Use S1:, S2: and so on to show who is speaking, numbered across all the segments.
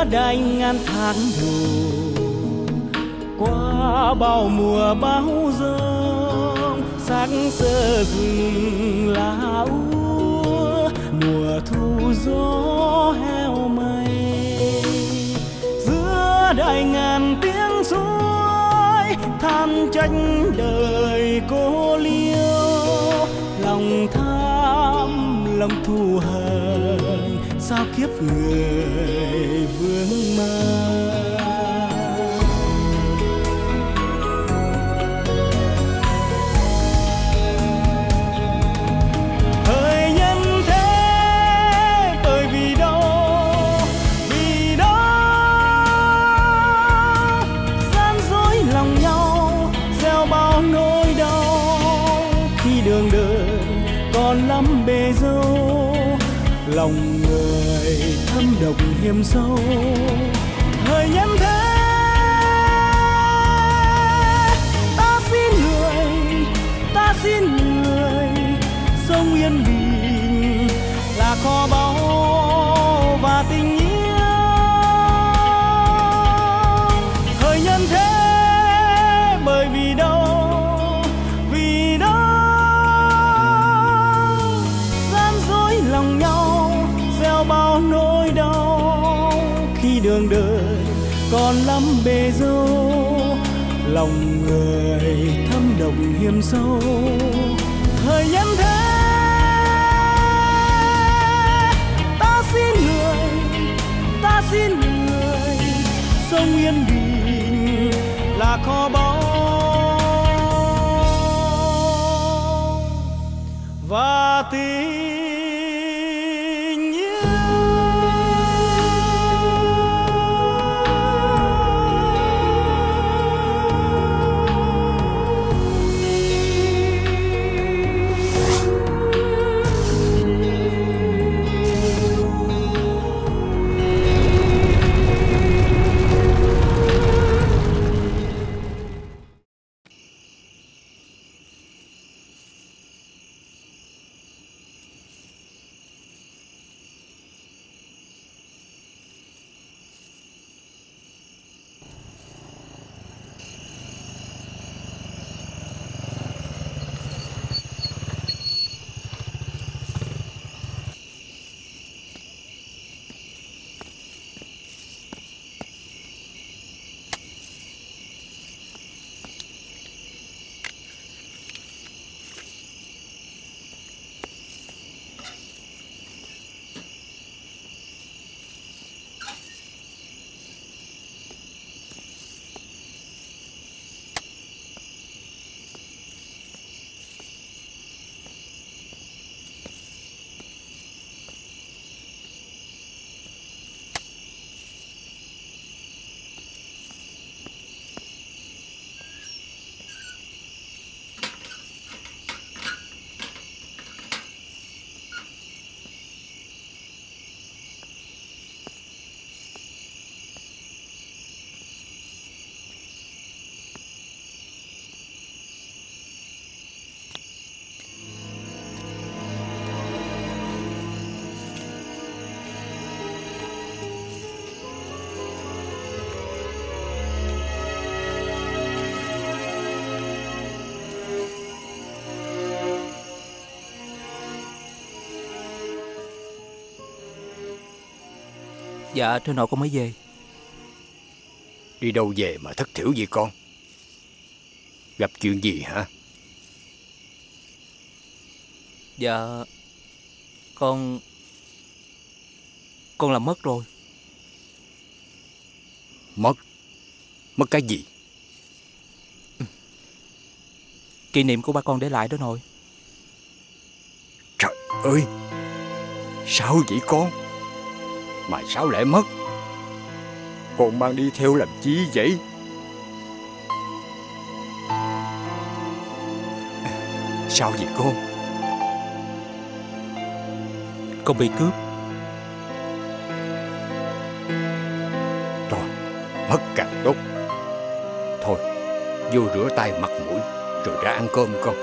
S1: giữa đành ngàn tháng đầu, qua bao mùa bão giông, sắc sơ rừng lá úa, mùa thu gió heo mây. Giữa đài ngàn tiếng suối than trách đời cô liêu, lòng tham lòng thù hờn sao kiếp người vương mang. Hỡi nhân thế bởi vì đâu, vì đó gian dối lòng nhau, gieo bao nỗi đau khi đường đời còn lắm bề dâu, lòng người thâm độc hiểm sâu. Hỡi nhân thế ta xin người sông yên bình là kho báu và tình yêu. Hỡi nhân thế bởi vì đâu, vì đó gian dối lòng nhau, gieo bao nỗi đau khi đường đời còn lắm bề dâu, lòng người thâm độc hiểm sâu. Hỡi nhân thế ta xin người sông yên bình là kho báu và tình.
S2: Dạ thưa nội con mới về.
S3: Đi đâu về mà thất thểu vậy con? Gặp chuyện gì hả?
S2: Dạ con làm mất rồi.
S3: Mất? Mất cái gì?
S2: Kỷ niệm của ba con để lại đó nội.
S3: Trời ơi, sao vậy con? Mà sao lại mất? Con mang đi theo làm chi vậy? Sao vậy con?
S2: Con bị cướp.
S3: Thôi, mất càng tốt. Thôi, vô rửa tay mặt mũi rồi ra ăn cơm con.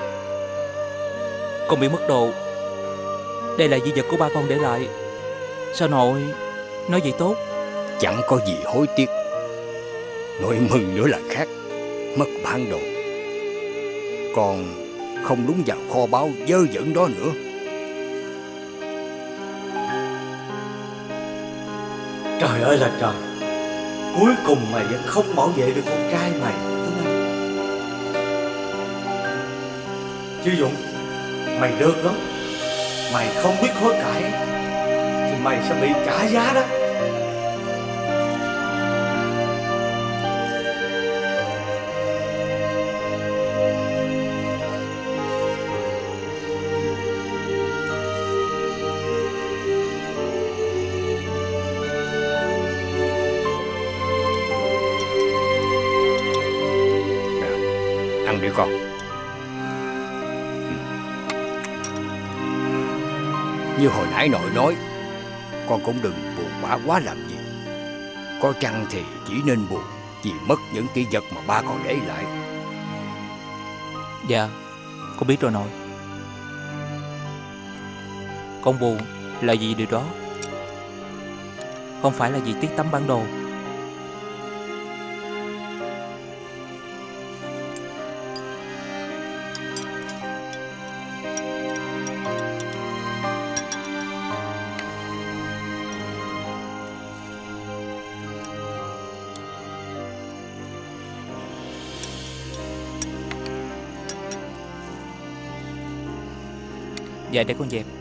S2: Con bị mất đồ. Đây là di vật của ba con để lại. Sao nội nói vậy tốt?
S3: chẳng có gì hối tiếc. Nỗi mừng nữa là khác. Mất bản đồ, con không đúng vào kho báu dơ dẫn đó nữa.
S4: Trời ơi là trời, cuối cùng mày vẫn không bảo vệ được con trai mày, Tuấn Anh. Chứ Dũng, mày được lắm. Mày không biết hối cải thì mày sẽ bị trả giá đó.
S3: Ăn đi con. Như hồi nãy nội nói, con cũng đừng buồn bã quá làm gì. Có chăng thì chỉ nên buồn vì mất những kỷ vật mà ba còn để lại.
S2: Dạ, con biết rồi nội. Con buồn là vì điều đó, không phải là vì tiếc tấm bản đồ. Dạ để con dẹp.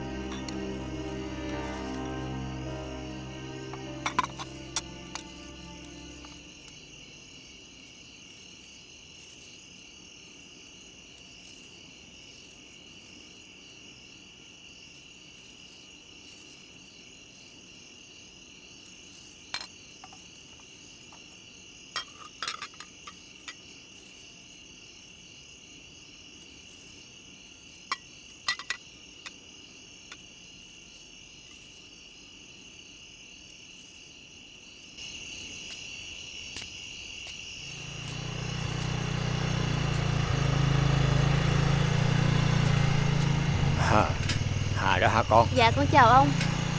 S3: Hà đó hả con?
S5: Dạ con chào ông.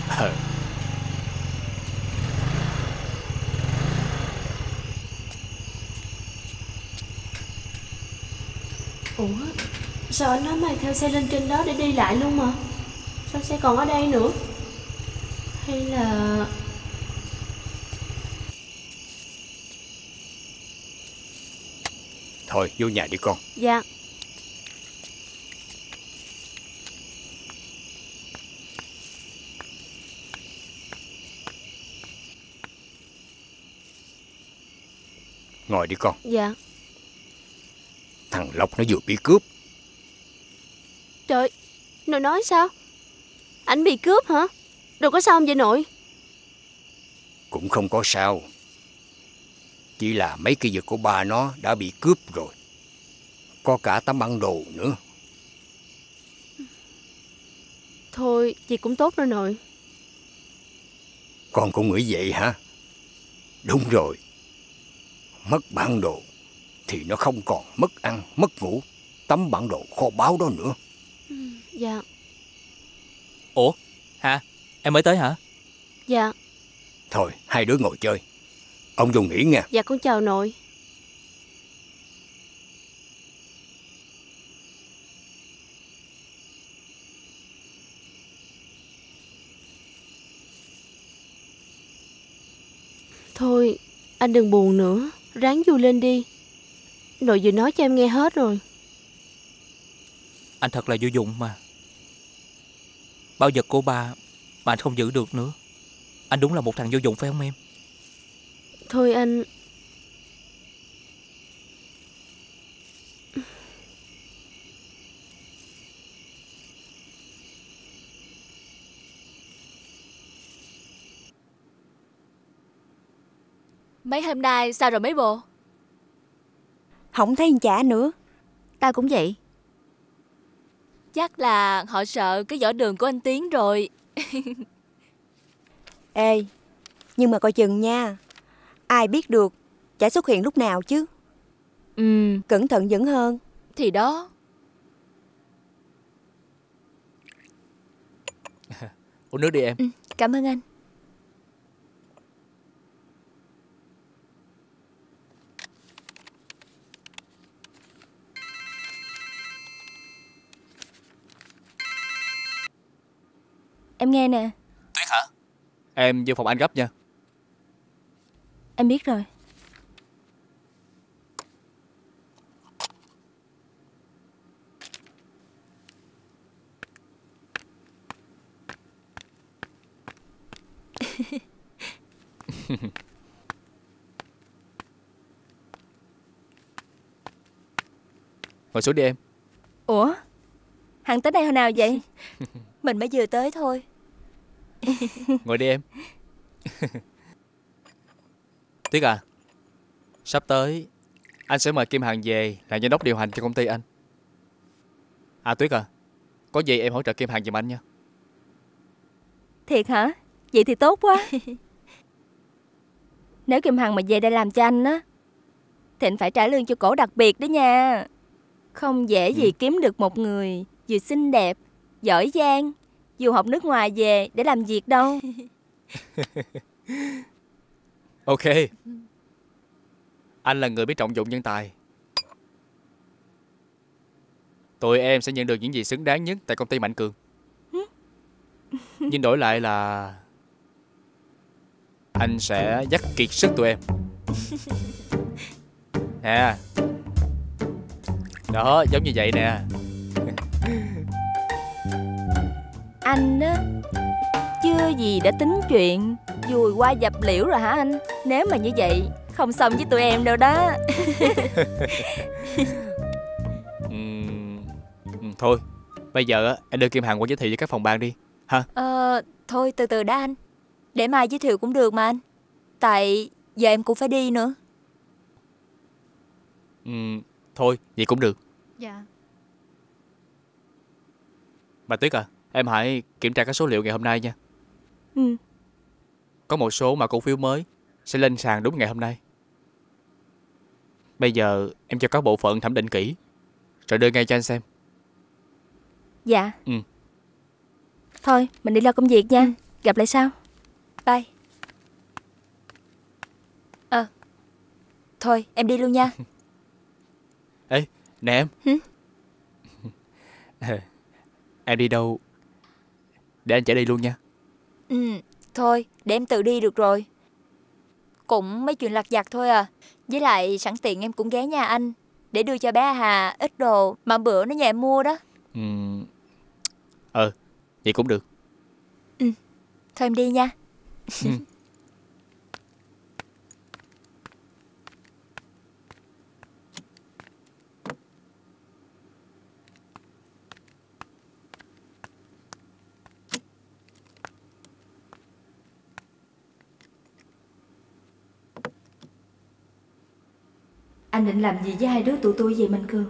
S5: Ủa, sao anh nói mày theo xe lên trên đó để đi lại luôn mà? Sao xe còn ở đây nữa? Hay là...
S3: Thôi vô nhà đi con.
S5: Dạ.
S3: Ngồi đi con.
S5: Dạ.
S3: Thằng Lộc nó vừa bị cướp.
S5: Trời, nội nói sao? Anh bị cướp hả? Đâu có sao không vậy nội?
S3: Cũng không có sao. Chỉ là mấy cái vật của ba nó đã bị cướp rồi. Có cả tấm bản đồ nữa.
S5: Thôi, chị cũng tốt rồi nội.
S3: Con cũng nghĩ vậy hả? Đúng rồi. Mất bản đồ thì nó không còn mất ăn, mất ngủ, tấm bản đồ kho báu đó nữa.
S5: Dạ.
S2: Ủa, Hà, em mới tới hả?
S5: Dạ.
S3: Thôi, hai đứa ngồi chơi. Ông vô nghỉ nha.
S5: Dạ con chào nội. Thôi, anh đừng buồn nữa, ráng vui lên đi. Nội vừa nói cho em nghe hết rồi.
S2: Anh thật là vô dụng mà. Bao vật của ba mà anh không giữ được nữa. Anh đúng là một thằng vô dụng phải không em?
S5: Thôi anh...
S6: Mấy hôm nay sao rồi mấy bộ?
S7: Không thấy anh chả nữa.
S6: Tao cũng vậy. Chắc là họ sợ cái vỏ đường của anh Tiến rồi.
S7: Ê, nhưng mà coi chừng nha. Ai biết được chả xuất hiện lúc nào chứ. Cẩn thận vẫn hơn.
S6: Thì đó.
S2: Uống nước đi em.
S6: Cảm ơn anh.
S8: em nghe nè.
S2: Tuyết hả? Em vô phòng anh gấp nha.
S8: Em biết rồi.
S2: Ngồi xuống đi em.
S8: Ủa? Hắn tới đây hồi nào vậy?
S7: Mình mới vừa tới thôi.
S2: Ngồi đi em. Tuyết à, sắp tới anh sẽ mời Kim Hằng về làm giám đốc điều hành cho công ty anh. À Tuyết à, có gì em hỗ trợ Kim Hằng giùm anh nha.
S8: Thiệt hả? Vậy thì tốt quá. Nếu Kim Hằng mà về đây làm cho anh á, thì anh phải trả lương cho cổ đặc biệt đó nha. Không dễ gì kiếm được một người vừa xinh đẹp, giỏi giang, dù học nước ngoài về để làm việc đâu.
S2: Ok. Anh là người biết trọng dụng nhân tài. Tụi em sẽ nhận được những gì xứng đáng nhất tại công ty Mạnh Cường. Nhưng đổi lại là anh sẽ dắt kiệt sức tụi em. Nè. Đó, giống như vậy nè.
S8: Anh á, chưa gì đã tính chuyện dùi qua dập liễu rồi hả anh? Nếu mà như vậy, không xong với tụi em đâu đó.
S2: Thôi, bây giờ á, em đưa Kim Hằng qua giới thiệu với các phòng ban đi ha.
S7: Thôi từ từ đã anh. Để mai giới thiệu cũng được mà anh. Tại giờ em cũng phải đi nữa.
S2: Thôi, vậy cũng được.
S6: Dạ.
S2: Bà Tuyết à, em hãy kiểm tra các số liệu ngày hôm nay nha. Có một số mã cổ phiếu mới sẽ lên sàn đúng ngày hôm nay. Bây giờ em cho các bộ phận thẩm định kỹ rồi đưa ngay cho anh xem.
S8: Dạ. Thôi, mình đi lo công việc nha. Gặp lại sau.
S7: Bye. Thôi em đi luôn nha.
S2: Ê, nè em. Em đi đâu để anh chở đi luôn nha.
S7: Thôi để em tự đi được rồi. Cũng mấy chuyện lặt vặt thôi à. Với lại sẵn tiện em cũng ghé nhà anh để đưa cho bé Hà ít đồ mà bữa nó nhà em mua đó.
S2: Vậy cũng được.
S7: Thôi em đi nha.
S8: Anh định làm gì với hai đứa tụi tôi vậy Mạnh Cường?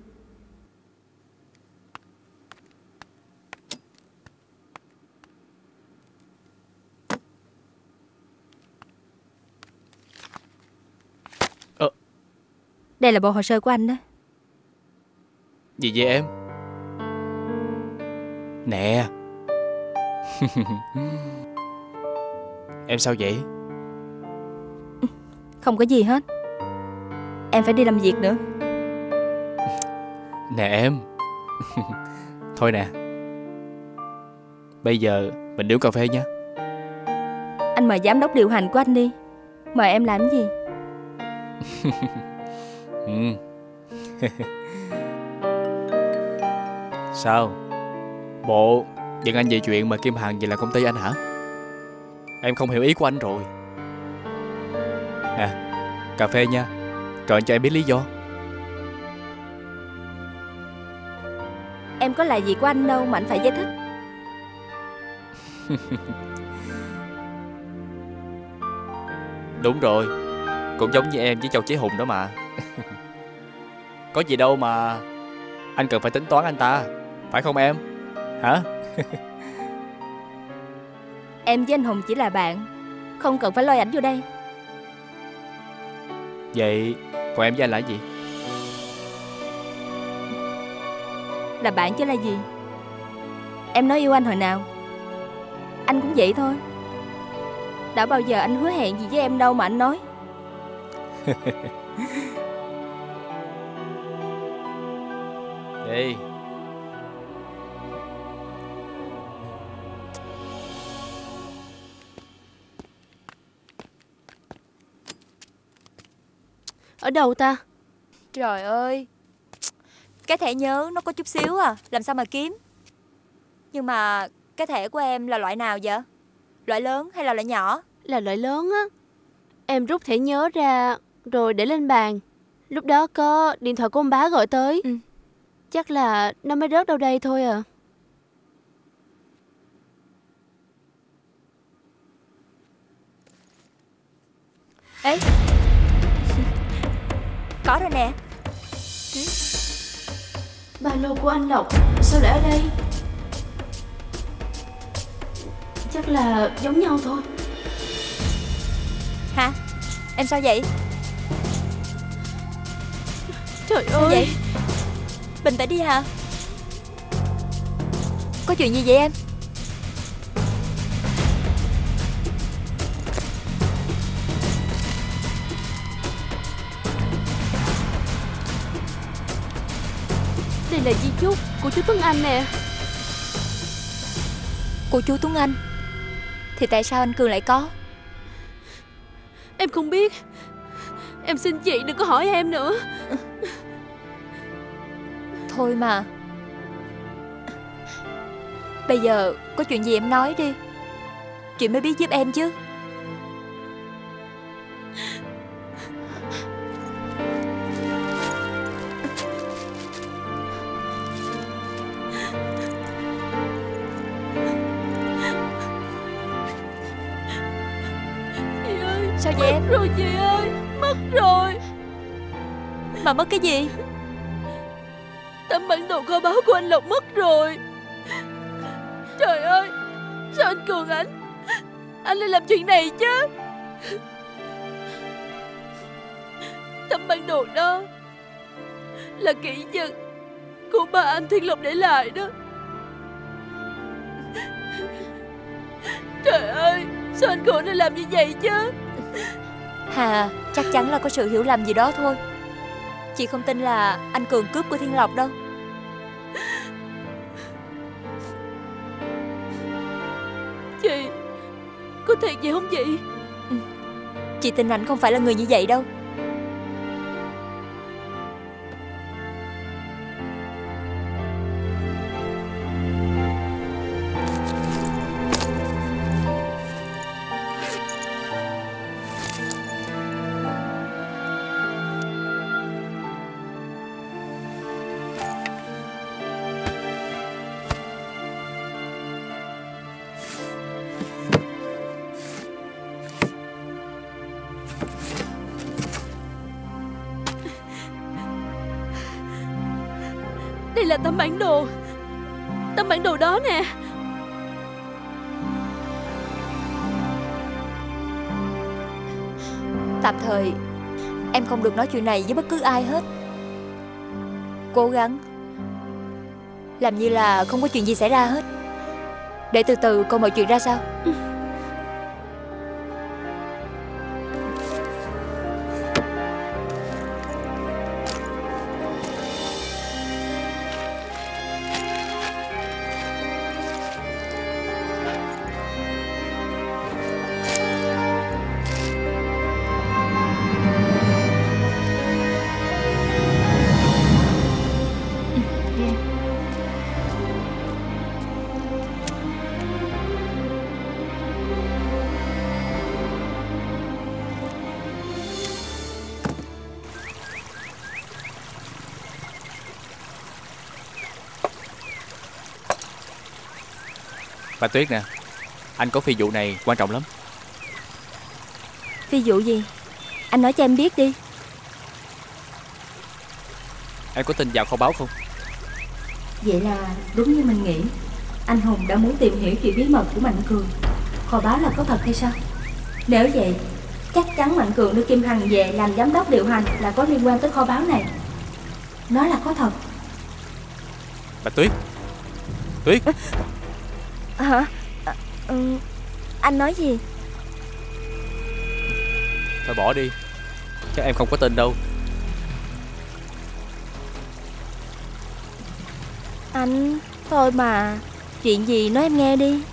S8: Đây là bộ hồ sơ của anh đó.
S2: Gì vậy em? Nè. Em sao vậy?
S8: Không có gì hết. Em phải đi làm việc nữa.
S2: Nè em. Thôi nè, bây giờ mình đi uống cà phê nha.
S8: Anh mời giám đốc điều hành của anh đi. Mời em làm gì?
S2: Sao? Bộ giận anh về chuyện mà Kim Hằng về làm công ty anh hả? Em không hiểu ý của anh rồi. Nè, cà phê nha. Rồi anh cho em biết lý do.
S8: Em có là gì của anh đâu mà anh phải giải thích.
S2: Đúng rồi, cũng giống như em với Châu Chí Hùng đó mà. Có gì đâu mà anh cần phải tính toán anh ta, phải không em? Hả?
S8: Em với anh Hùng chỉ là bạn, không cần phải lôi ảnh vô đây.
S2: Vậy còn em với anh là gì?
S8: Là bạn chứ là gì. Em nói yêu anh hồi nào? Anh cũng vậy thôi. Đã bao giờ anh hứa hẹn gì với em đâu mà anh nói.
S2: Đi.
S5: Ở đâu ta?
S7: Trời ơi, cái thẻ nhớ nó có chút xíu à, làm sao mà kiếm. Nhưng mà cái thẻ của em là loại nào vậy? Loại lớn hay là loại nhỏ?
S5: Là loại lớn á. Em rút thẻ nhớ ra rồi để lên bàn. Lúc đó có điện thoại của ông bá gọi tới. Chắc là nó mới rớt đâu đây thôi à.
S7: Ê, có rồi nè.
S5: Ba lô của anh Lộc sao lại ở đây? Chắc là giống nhau thôi.
S7: Hả? Em sao vậy?
S5: Trời
S7: Sao
S5: ơi
S7: vậy? Bình tĩnh đi hả? Có chuyện gì vậy em?
S5: Đây là di chúc của chú Tuấn Anh nè.
S7: Của chú Tuấn Anh? Thì tại sao anh Cường lại có?
S5: Em không biết. Em xin chị đừng có hỏi em nữa.
S7: Thôi mà. Bây giờ có chuyện gì em nói đi, chị mới biết giúp em chứ.
S5: Chị ơi,
S7: Sao vậy em?
S5: mất rồi chị ơi, mất rồi.
S7: Mà mất cái gì?
S5: Tấm bản đồ kho báu của anh Lộc mất rồi. Trời ơi, sao anh Cường anh lại làm chuyện này chứ? Tấm bản đồ đó là kỷ vật của ba anh Thiên Lộc để lại đó. Trời ơi, sao anh Cường lại làm như vậy chứ?
S7: Hà, chắc chắn là có sự hiểu lầm gì đó thôi. Chị không tin là anh Cường cướp của Thiên Lộc đâu.
S5: Chị, có thiệt vậy không chị?
S7: Chị tin anh không phải là người như vậy đâu.
S5: Đây là tấm bản đồ. Tấm bản đồ đó nè.
S7: Tạm thời em không được nói chuyện này với bất cứ ai hết. Cố gắng làm như là không có chuyện gì xảy ra hết, để từ từ coi mọi chuyện ra sao.
S2: Bà Tuyết nè, anh có phi vụ này quan trọng lắm.
S8: Phi vụ gì? Anh nói cho em biết đi.
S2: Em có tin vào kho báu không?
S8: Vậy là đúng như mình nghĩ, anh Hùng đã muốn tìm hiểu chuyện bí mật của Mạnh Cường. Kho báu là có thật hay sao? Nếu vậy, chắc chắn Mạnh Cường đưa Kim Hằng về làm giám đốc điều hành là có liên quan tới kho báu này. Nó là có thật.
S2: Bà Tuyết, Tuyết.
S8: Hả? Anh nói gì?
S2: Thôi bỏ đi, chắc em không có tin đâu.
S8: Anh, thôi mà. Chuyện gì nói em nghe đi.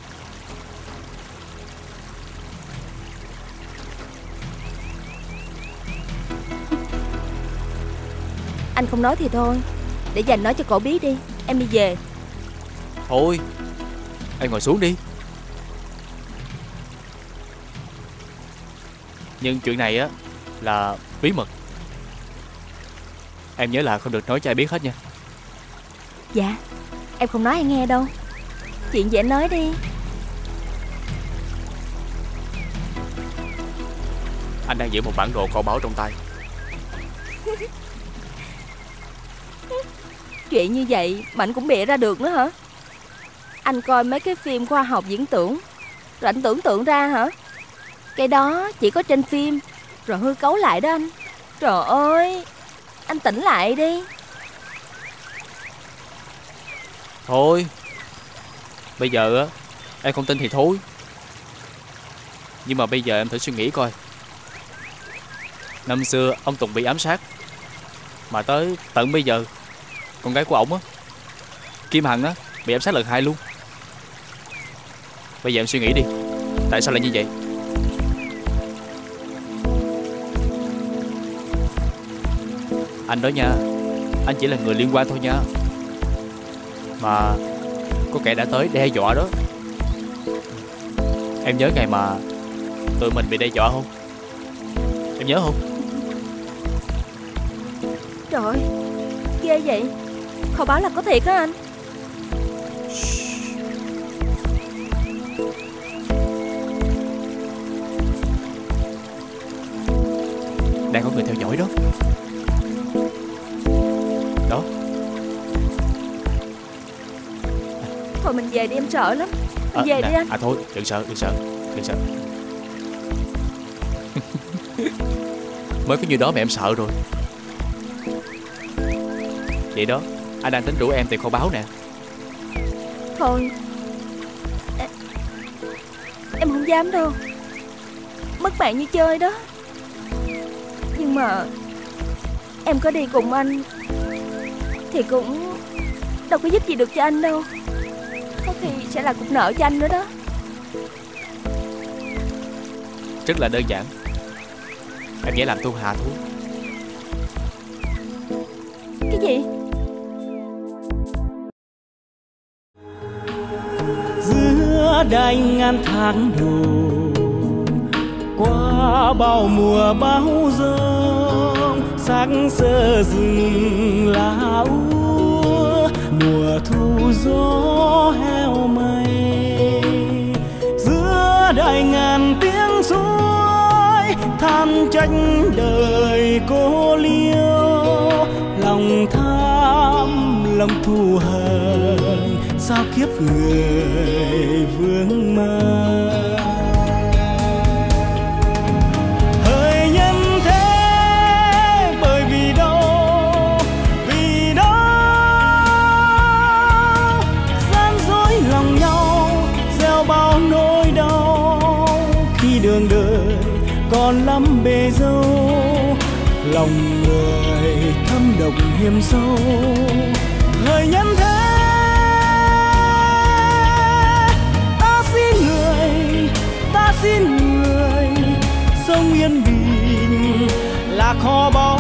S8: Anh không nói thì thôi, để dành nói cho cổ biết đi. Em đi về.
S2: Thôi, em ngồi xuống đi. Nhưng chuyện này á là bí mật. Em nhớ là không được nói cho ai biết hết nha.
S8: Dạ, em không nói ai nghe đâu. Chuyện gì anh nói đi.
S2: Anh đang giữ một bản đồ kho báu trong tay.
S8: Chuyện như vậy mà anh cũng bịa ra được nữa hả? Anh coi mấy cái phim khoa học viễn tưởng rồi anh tưởng tượng ra hả? Cái đó chỉ có trên phim rồi hư cấu lại đó anh. Trời ơi, anh tỉnh lại đi.
S2: Thôi, bây giờ á em không tin thì thôi. Nhưng mà bây giờ em thử suy nghĩ coi. Năm xưa ông Tùng bị ám sát, mà tới tận bây giờ con gái của ổng á, Kim Hằng á, bị ám sát lần 2 luôn. Bây giờ em suy nghĩ đi, tại sao lại như vậy? Anh đó nha, anh chỉ là người liên quan thôi nha. Mà có kẻ đã tới đe dọa đó. Em nhớ ngày mà tụi mình bị đe dọa không? Em nhớ không?
S8: Trời ơi, ghê vậy. Kho báu là có thiệt hả anh?
S2: Đang có người theo dõi đó. Đó.
S8: Thôi mình về đi, em sợ lắm. Mình về đi anh.
S2: Thôi, đừng sợ. Mới có như đó mà em sợ rồi. Vậy đó, anh đang tính rủ em tìm kho báu nè.
S8: Thôi, em không dám đâu. Mất bạn như chơi đó. Nhưng mà em có đi cùng anh thì cũng đâu có giúp gì được cho anh đâu. Có khi sẽ là cục nợ cho anh nữa đó.
S2: Rất là đơn giản. Em dễ làm Thu Hà thôi.
S8: Cái gì?
S1: Giữa đài ngàn tháng đầu, qua bao mùa bão giông, sắc sơ rừng lá úa, mùa thu gió heo mây. Giữa đài ngàn tiếng suối than trách đời cô liêu, lòng tham lòng thù hờn sao kiếp người vương mơ. Hỡi nhân thế bởi vì đâu gian dối lòng nhau, gieo bao nỗi đau khi đường đời còn lắm bề dâu. Lòng người thâm độc hiểm sâu. Hỡi nhân thế, ta xin người sống yên bình là kho báu